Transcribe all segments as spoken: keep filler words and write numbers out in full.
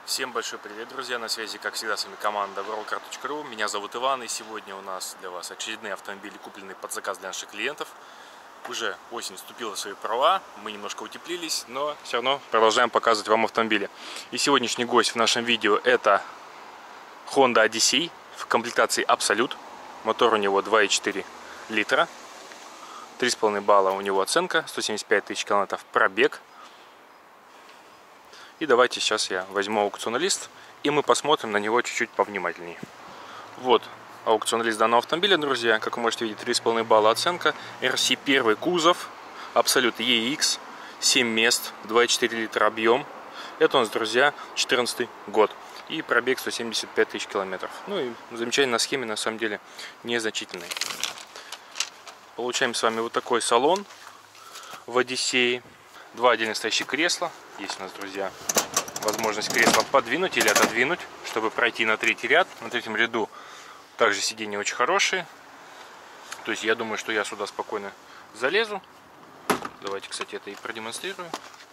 Всем большой привет, друзья! На связи, как всегда, с вами команда Worldcar точка ру. Меня зовут Иван, и сегодня у нас для вас очередные автомобили, купленные под заказ для наших клиентов. Уже осень вступила в свои права, мы немножко утеплились, но все равно продолжаем показывать вам автомобили. И сегодняшний гость в нашем видео — это Honda Odyssey в комплектации Absolute. Мотор у него два и четыре литра, три с половиной балла у него оценка, сто семьдесят пять тысяч километров пробег. И давайте сейчас я возьму аукционный лист, и мы посмотрим на него чуть-чуть повнимательнее. Вот аукционный лист данного автомобиля, друзья. Как вы можете видеть, три с половиной балла оценка. эр си один кузов, Absolute и икс, семь мест, два и четыре литра объем. Это у нас, друзья, четырнадцатый год. И пробег сто семьдесят пять тысяч километров. Ну и замечательно, на схеме на самом деле незначительный. Получаем с вами вот такой салон в Одиссее. Два отдельно стоящих кресла. Есть у нас, друзья, возможность кресла подвинуть или отодвинуть, чтобы пройти на третий ряд. На третьем ряду также сиденья очень хорошие. То есть я думаю, что я сюда спокойно залезу. Давайте, кстати, это и продемонстрирую.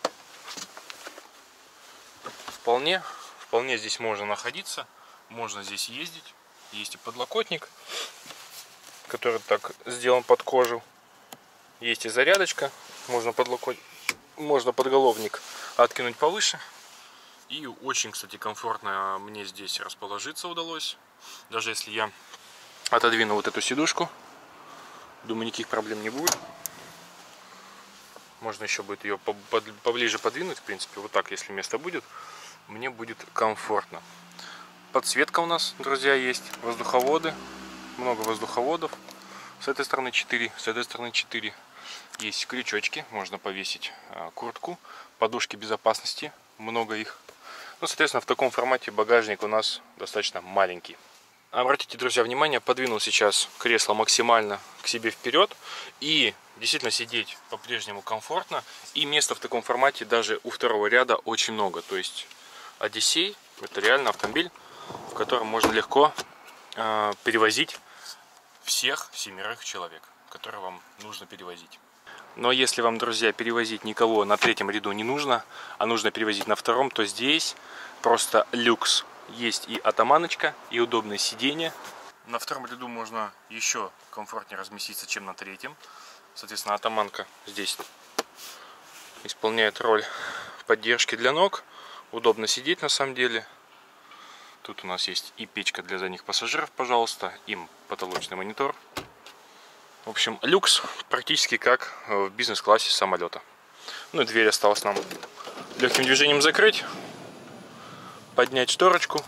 Вполне, вполне здесь можно находиться. Можно здесь ездить. Есть и подлокотник, который так сделан под кожу. Есть и зарядочка. Можно подлокотник. Можно подголовник откинуть повыше. И очень, кстати, комфортно мне здесь расположиться удалось. Даже если я отодвину вот эту сидушку, думаю, никаких проблем не будет. Можно еще будет ее поближе подвинуть. В принципе, вот так, если место будет, мне будет комфортно. Подсветка у нас, друзья, есть. Воздуховоды. Много воздуховодов. С этой стороны четыре, с этой стороны четыре. Есть крючочки, можно повесить куртку, подушки безопасности, много их. Ну, соответственно, в таком формате багажник у нас достаточно маленький. Обратите, друзья, внимание, подвинул сейчас кресло максимально к себе вперед. И действительно сидеть по-прежнему комфортно. И места в таком формате даже у второго ряда очень много. То есть Odyssey — это реально автомобиль, в котором можно легко э, перевозить всех семерых человек, которые вам нужно перевозить. Но если вам, друзья, перевозить никого на третьем ряду не нужно, а нужно перевозить на втором, то здесь просто люкс. Есть и атаманочка, и удобные сиденья. На втором ряду можно еще комфортнее разместиться, чем на третьем. Соответственно, атаманка здесь исполняет роль поддержки для ног. Удобно сидеть на самом деле. Тут у нас есть и печка для задних пассажиров, пожалуйста, и потолочный монитор. В общем, люкс практически как в бизнес-классе самолета. Ну и дверь осталось нам легким движением закрыть, поднять шторочку,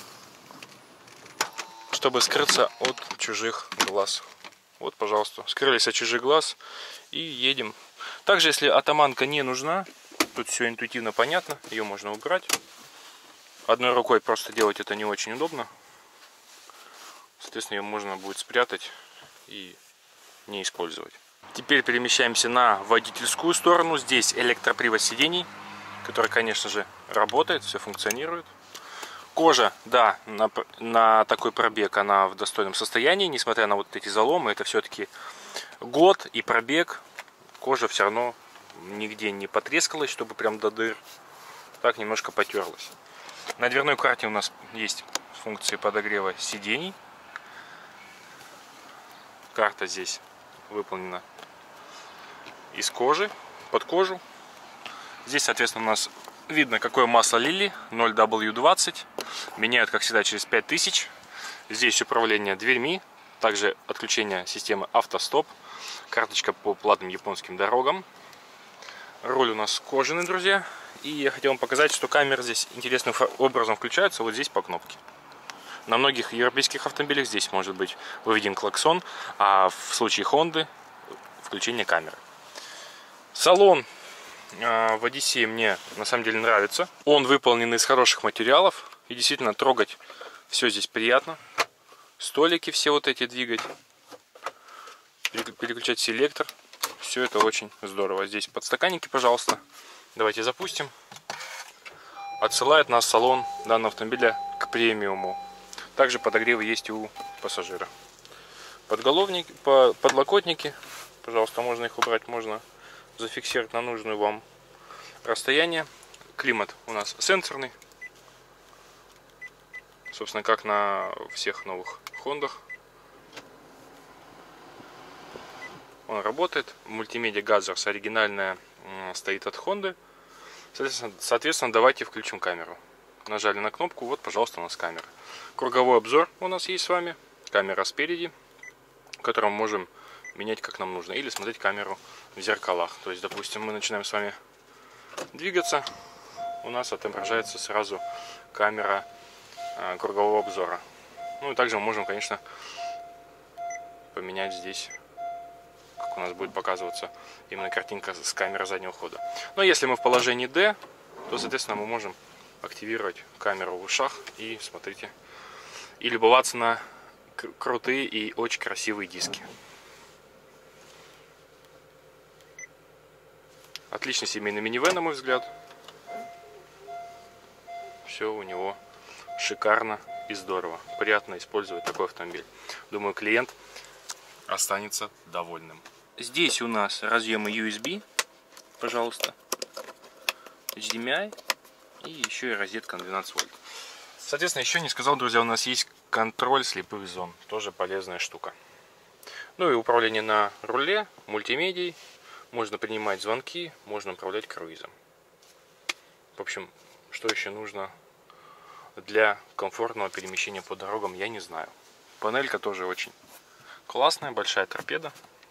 чтобы скрыться от чужих глаз. Вот, пожалуйста, скрылись от чужих глаз и едем. Также, если атаманка не нужна, тут все интуитивно понятно, ее можно убрать. Одной рукой просто делать это не очень удобно. Соответственно, ее можно будет спрятать и не использовать. Теперь перемещаемся на водительскую сторону. Здесь электропривод сидений, который, конечно же, работает, все функционирует. Кожа, да, на, на такой пробег она в достойном состоянии, несмотря на вот эти заломы. Это все-таки год и пробег. Кожа все равно нигде не потрескалась, чтобы прям до дыр. Так немножко потерлась. На дверной карте у нас есть функции подогрева сидений. Карта здесь выполнена из кожи, под кожу. Здесь, соответственно, у нас видно, какое масло лили, ноль дабл ю двадцать. Меняют, как всегда, через пять тысяч. Здесь управление дверьми, также отключение системы автостоп, карточка по платным японским дорогам. Руль у нас кожаный, друзья. И я хотел вам показать, что камеры здесь интересным образом включаются вот здесь по кнопке. На многих европейских автомобилях здесь может быть выведен клаксон, а в случае Honda включение камеры. Салон э, в Одиссее мне на самом деле нравится. Он выполнен из хороших материалов. И действительно трогать все здесь приятно. Столики все вот эти двигать. Переключать селектор. Все это очень здорово. Здесь подстаканники, пожалуйста. Давайте запустим. Отсылает нас салон данного автомобиля к премиуму. Также подогревы есть и у пассажира. Подголовники, подлокотники, пожалуйста, можно их убрать, можно зафиксировать на нужную вам расстояние. Климат у нас сенсорный. Собственно, как на всех новых Хондах. Он работает. Мультимедиа Gathers оригинальная, стоит от Honda. Соответственно, соответственно, давайте включим камеру. Нажали на кнопку, вот, пожалуйста, у нас камера. Круговой обзор у нас есть с вами. Камера спереди, в котором мы можем менять как нам нужно. Или смотреть камеру в зеркалах. То есть, допустим, мы начинаем с вами двигаться. У нас отображается сразу камера э, кругового обзора. Ну и также мы можем, конечно, поменять здесь, как у нас будет показываться именно картинка с камеры заднего хода. Но если мы в положении D, то, соответственно, мы можем активировать камеру в ушах и, смотрите, и любоваться на крутые и очень красивые диски. Отличный семейный минивэн, на мой взгляд. Все у него шикарно и здорово. Приятно использовать такой автомобиль. Думаю, клиент останется довольным. Здесь у нас разъемы ю эс би, пожалуйста, эйч ди эм ай и еще и розетка на двенадцать вольт. Соответственно, еще не сказал, друзья, у нас есть контроль слепых зон. Тоже полезная штука. Ну и управление на руле, мультимедией. Можно принимать звонки, можно управлять круизом. В общем, что еще нужно для комфортного перемещения по дорогам, я не знаю. Панелька тоже очень классная, большая торпеда.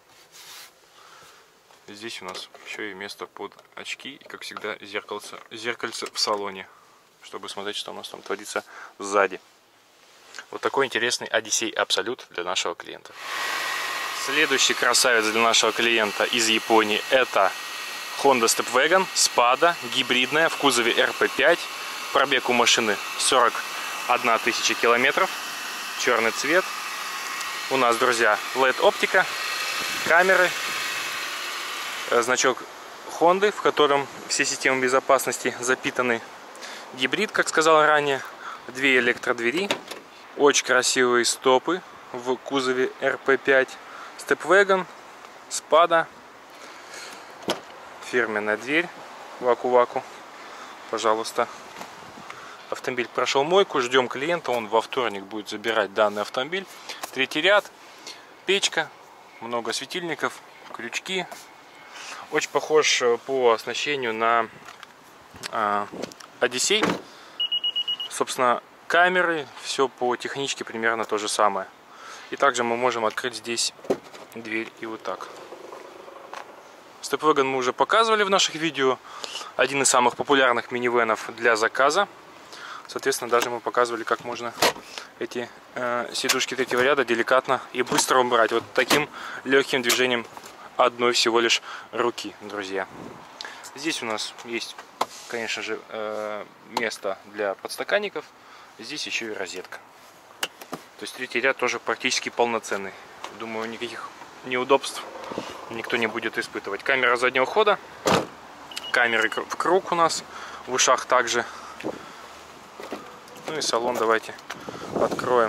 Здесь у нас еще и место под очки и, как всегда, зеркальце, зеркальце в салоне, чтобы смотреть, что у нас там творится сзади. Вот такой интересный Одиссей Абсолют для нашего клиента. Следующий красавец для нашего клиента из Японии — это Honda Stepwagon Spada, гибридная, в кузове эр пи пять. Пробег у машины сорок одна тысяча километров. Черный цвет. У нас, друзья, эл и ди-оптика, камеры, значок Honda, в котором все системы безопасности запитаны. Гибрид, как сказал ранее, две электродвери, очень красивые стопы в кузове эр пи пять. Stepwagon, Spada, фирменная дверь, ваку-ваку, пожалуйста. Автомобиль прошел мойку, ждем клиента, он во вторник будет забирать данный автомобиль. Третий ряд, печка, много светильников, крючки. Очень похож по оснащению на э, Одиссей. Собственно, камеры, все по техничке примерно то же самое. И также мы можем открыть здесь дверь и вот так. Stepwagon мы уже показывали в наших видео. Один из самых популярных минивенов для заказа. Соответственно, даже мы показывали, как можно эти э, сидушки третьего ряда деликатно и быстро убрать. Вот таким легким движением одной всего лишь руки, друзья. Здесь у нас есть, конечно же, э, место для подстаканников. Здесь еще и розетка. То есть третий ряд тоже практически полноценный. Думаю, никаких неудобств никто не будет испытывать. Камера заднего хода. Камеры в круг у нас. В ушах также. Ну и салон давайте откроем.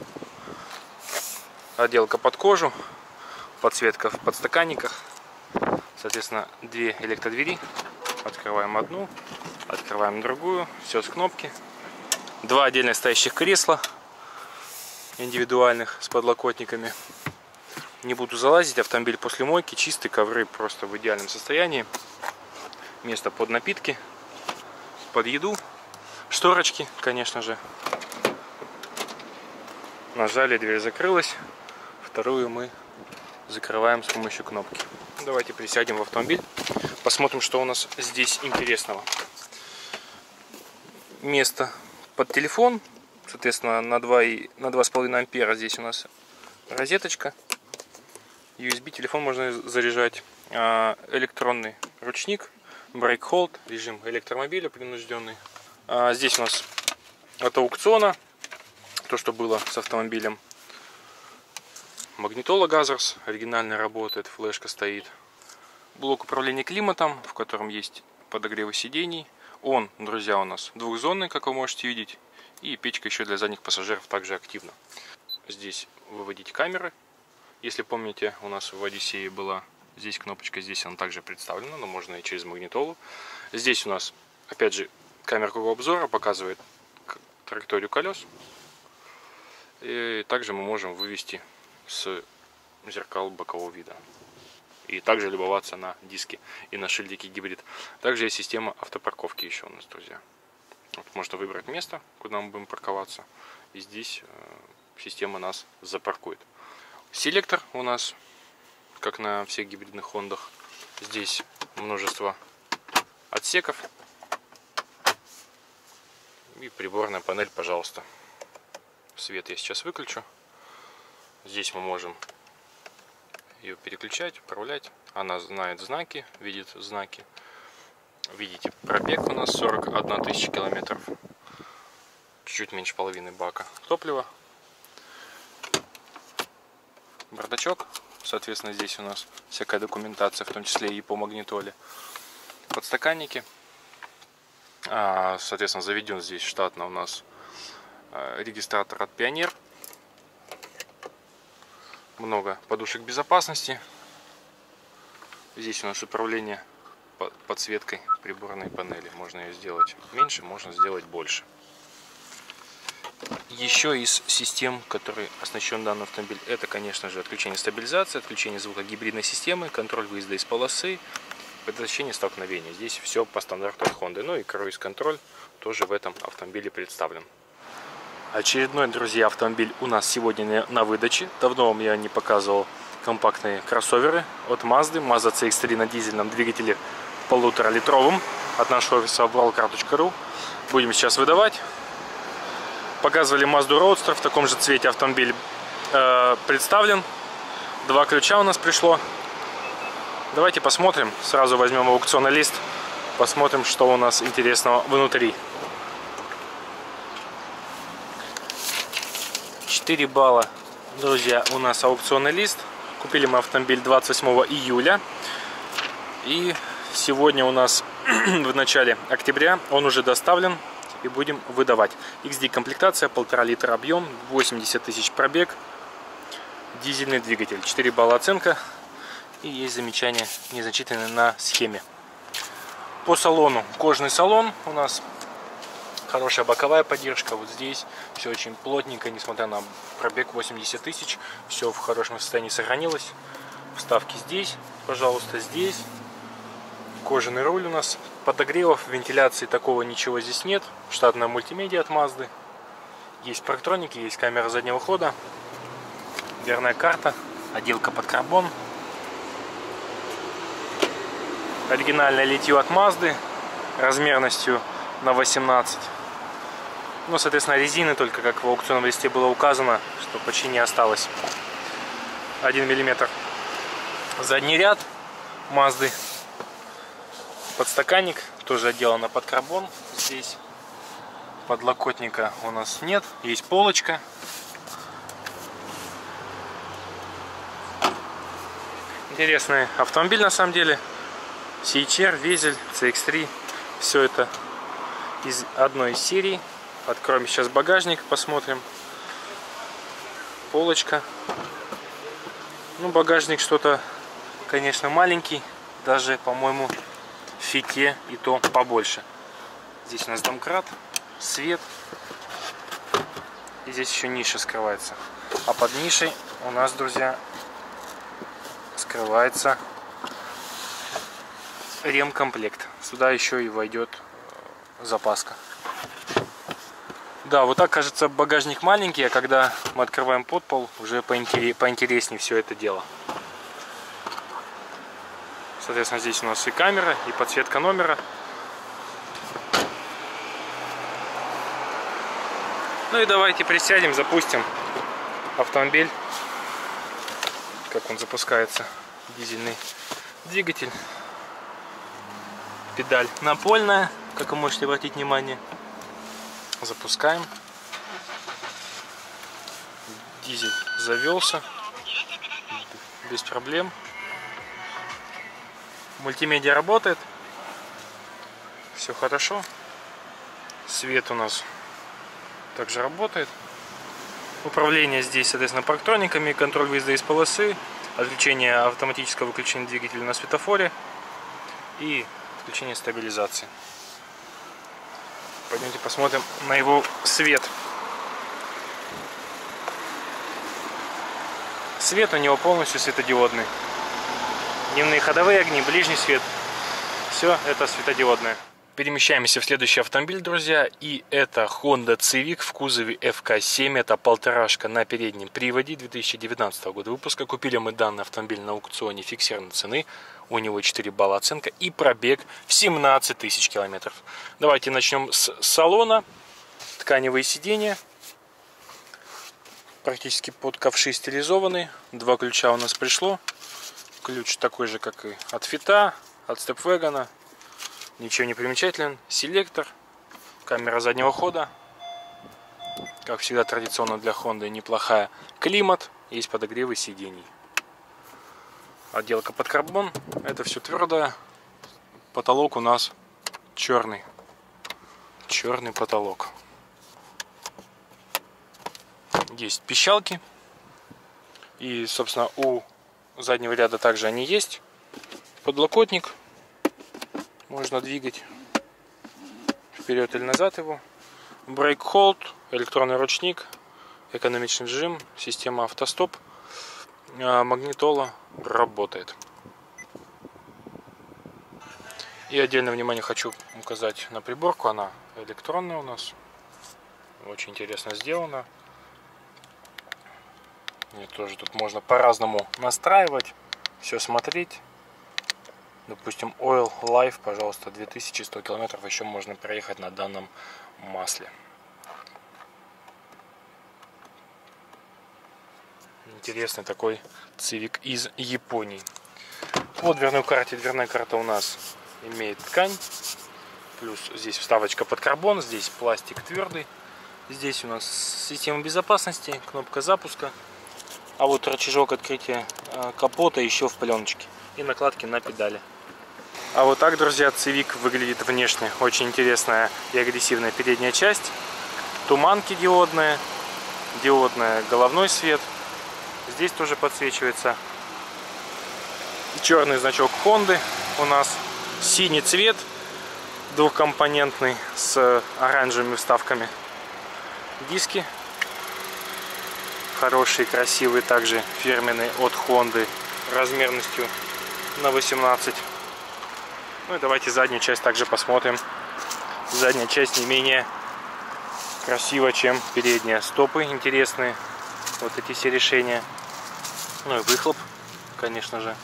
Отделка под кожу. Подсветка в подстаканниках. Соответственно, две электродвери. Открываем одну. Открываем другую. Все с кнопки. Два отдельно стоящих кресла. Индивидуальных с подлокотниками. Не буду залазить. Автомобиль после мойки. Чистые ковры просто в идеальном состоянии. Место под напитки. Под еду. Шторочки, конечно же. Нажали, дверь закрылась. Вторую мы закрываем с помощью кнопки. Давайте присядем в автомобиль. Посмотрим, что у нас здесь интересного. Место под телефон. Соответственно, на два с половиной ампера здесь у нас розеточка. ю эс би телефон можно заряжать. Электронный ручник. Brake Hold. Режим электромобиля принужденный. Здесь у нас от аукциона. То, что было с автомобилем. Магнитола Gathers. Оригинально работает. Флешка стоит. Блок управления климатом, в котором есть подогревы сидений. Он, друзья, у нас двухзонный, как вы можете видеть. И печка еще для задних пассажиров также активна. Здесь выводить камеры. Если помните, у нас в Одиссее была здесь кнопочка, здесь она также представлена, но можно и через магнитолу. Здесь у нас, опять же, камера кругового обзора показывает траекторию колес. И также мы можем вывести с зеркал бокового вида. И также любоваться на диске и на шильдике гибрид. Также есть система автопарковки еще у нас, друзья. Вот можно выбрать место, куда мы будем парковаться. И здесь э, система нас запаркует. Селектор у нас, как на всех гибридных Хондах. Здесь множество отсеков. И приборная панель, пожалуйста. Свет я сейчас выключу. Здесь мы можем ее переключать, управлять. Она знает знаки, видит знаки. Видите, пробег у нас сорок одна тысяча километров. Чуть-чуть меньше половины бака топлива. Бардачок. Соответственно, здесь у нас всякая документация, в том числе и по магнитоле. Подстаканники. А, соответственно, заведен здесь штатно у нас регистратор от Pioneer. Много подушек безопасности. Здесь у нас управление подсветкой приборной панели. Можно ее сделать меньше, можно сделать больше. Еще из систем, которые оснащен данный автомобиль, это, конечно же, отключение стабилизации, отключение звука гибридной системы, контроль выезда из полосы, предотвращение столкновения. Здесь все по стандарту от Honda. Ну и круиз-контроль тоже в этом автомобиле представлен. Очередной, друзья, автомобиль у нас сегодня на выдаче. Давно вам я не показывал компактные кроссоверы от Mazda. Mazda си икс три на дизельном двигателе полуторалитровом от нашего офиса Worldcar точка ру. Будем сейчас выдавать. Показывали Mazda Roadster, в таком же цвете автомобиль э, представлен. Два ключа у нас пришло. Давайте посмотрим. Сразу возьмем аукционный лист. Посмотрим, что у нас интересного внутри. четыре балла, друзья, у нас аукционный лист. Купили мы автомобиль двадцать восьмого июля. И сегодня у нас в начале октября он уже доставлен. И будем выдавать. икс ди комплектация, полтора литра объем, восемьдесят тысяч пробег. Дизельный двигатель. четыре балла оценка. И есть замечания незначительные на схеме. По салону. Кожаный салон у нас. Хорошая боковая поддержка. Вот здесь все очень плотненько, несмотря на пробег восемьдесят тысяч. Все в хорошем состоянии сохранилось. Вставки здесь, пожалуйста, здесь. Кожаный руль у нас. Подогревов, вентиляции такого ничего здесь нет. Штатная мультимедиа от Mazda. Есть парктроники, есть камера заднего хода. Дверная карта. Отделка под карбон. Оригинальное литье от Mazda. Размерностью на восемнадцать. Ну, соответственно, резины только, как в аукционном листе было указано, что почти не осталось. один миллиметр. Задний ряд Mazda. Подстаканник тоже отделано под карбон. Здесь подлокотника у нас нет. Есть полочка. Интересный автомобиль на самом деле. си эйч ар, Везель, си икс три. Все это из одной из серий. Откроем сейчас багажник, посмотрим. Полочка. Ну, багажник что-то, конечно, маленький. Даже, по-моему, в фите и то побольше. Здесь у нас домкрат, свет. И здесь еще ниша скрывается. А под нишей у нас, друзья, скрывается ремкомплект. Сюда еще и войдет запаска. Да, вот так кажется багажник маленький, а когда мы открываем подпол, уже поинтереснее все это дело. Соответственно, здесь у нас и камера, и подсветка номера. Ну и давайте присядем, запустим автомобиль. Как он запускается. Дизельный двигатель. Педаль напольная, как вы можете обратить внимание. Запускаем. Дизель завелся. Без проблем. Мультимедиа работает. Все хорошо. Свет у нас также работает. Управление здесь, соответственно, парктрониками. Контроль выезда из полосы. Отключение автоматического выключения двигателя на светофоре. И отключение стабилизации. Пойдемте посмотрим на его свет. Свет у него полностью светодиодный. Дневные ходовые огни, ближний свет. Все это светодиодное. Перемещаемся в следующий автомобиль, друзья. И это Honda Civic в кузове эф ка семь. Это полторашка на переднем приводе две тысячи девятнадцатого года выпуска. Купили мы данный автомобиль на аукционе фиксированной цены. У него четыре балла оценка и пробег в семнадцать тысяч километров. Давайте начнем с салона. Тканевые сиденья. Практически под ковши стилизованные. Два ключа у нас пришло. Ключ такой же, как и от Фита, от Степвегона. Ничего не примечателен. Селектор. Камера заднего хода. Как всегда, традиционно для Honda неплохая. Климат. Есть подогревы сидений. Отделка под карбон. Это все твердое. Потолок у нас черный. Черный потолок. Есть пищалки. И, собственно, у заднего ряда также они есть. Подлокотник. Можно двигать вперед или назад его. Брейк холд, электронный ручник, экономичный режим, система автостоп. Магнитола работает. И отдельное внимание хочу указать на приборку. Она электронная у нас. Очень интересно сделана. И тоже тут можно по-разному настраивать, все смотреть. Допустим, Oil Life, пожалуйста, две тысячи сто километров еще можно проехать на данном масле. Интересный такой Civic из Японии. По дверной карте. Дверная карта у нас имеет ткань. Плюс здесь вставочка под карбон. Здесь пластик твердый. Здесь у нас система безопасности, кнопка запуска. А вот рычажок открытия капота еще в пленочке. И накладки на педали. А вот так, друзья, Civic выглядит внешне. Очень интересная и агрессивная передняя часть. Туманки диодные. Диодная головной свет. Здесь тоже подсвечивается. Черный значок Honda у нас. Синий цвет. Двухкомпонентный с оранжевыми вставками. Диски. Хорошие, красивые, также фирменные от Honda. Размерностью на восемнадцать. Ну и давайте заднюю часть также посмотрим. Задняя часть не менее красива, чем передняя. Стопы интересные. Вот эти все решения. Ну и выхлоп, конечно же.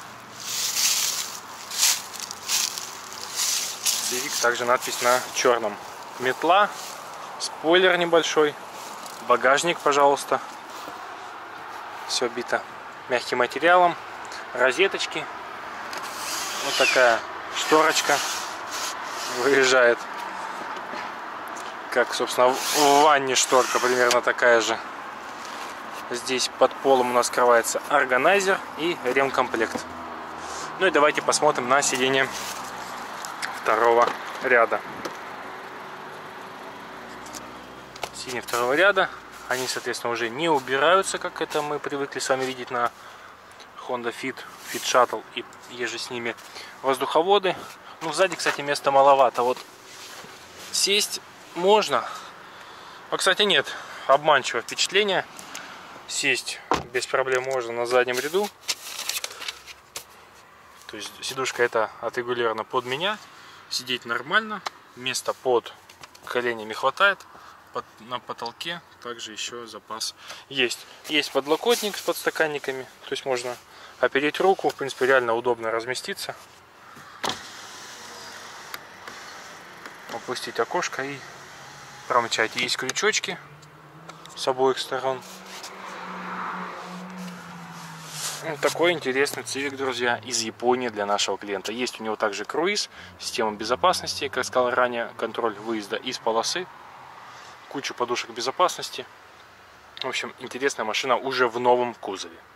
Civic, также надпись на черном. Метла, спойлер небольшой, багажник, пожалуйста. Все обито мягким материалом. Розеточки. Вот такая шторочка выезжает. Как, собственно, в ванне шторка примерно такая же. Здесь под полом у нас скрывается органайзер и ремкомплект. Ну и давайте посмотрим на сиденье второго ряда. Сиденья второго ряда. Они, соответственно, уже не убираются, как это мы привыкли с вами видеть на Honda Fit, Fit Shuttle и еже с ними. Воздуховоды. Ну, сзади, кстати, места маловато. Вот сесть можно. А, кстати, нет. Обманчивое впечатление. Сесть без проблем можно на заднем ряду. То есть сидушка эта отрегулирована под меня. Сидеть нормально. Места под коленями хватает. Под, на потолке также еще запас есть. Есть подлокотник с подстаканниками. То есть можно опереть руку. В принципе, реально удобно разместиться. Опустить окошко и промчать. Есть крючочки с обоих сторон. Вот такой интересный Civic, друзья, из Японии для нашего клиента. Есть у него также круиз, система безопасности, как сказал ранее, контроль выезда из полосы, кучу подушек безопасности. В общем, интересная машина уже в новом кузове.